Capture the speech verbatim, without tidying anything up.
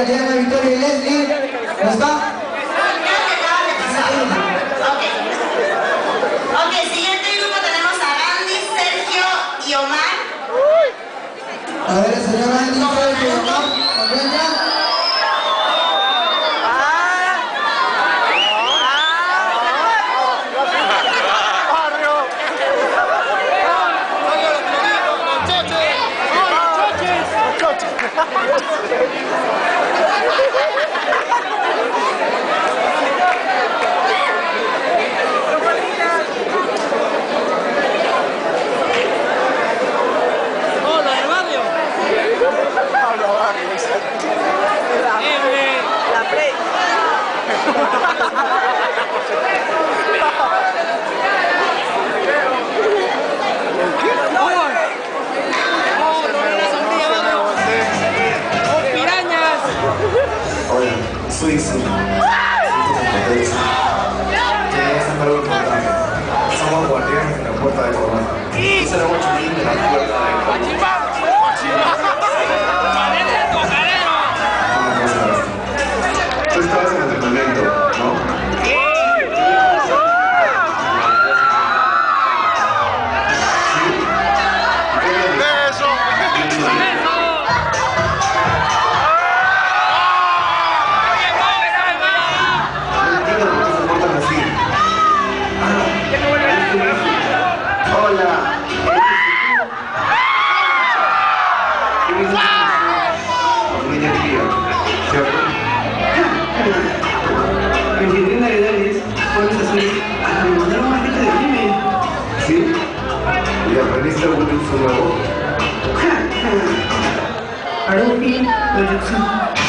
para Diana, Victoria y Leslie. ¿No está? Ok. Ok, siguiente grupo tenemos a Randy, Sergio y Omar. A ver, el señor Randy, Sergio y Omar, ¿se encuentran? La Play. Hola, soy Su. Tenemos algo importante. Somos guardianes de la puerta de Corona. Es el agua chulín de la puerta de Corona. Tú estabas en el entrenamiento, ¿no? ¿Sí? ¿Y aprendiste algún uso nuevo? Haruki, proyección.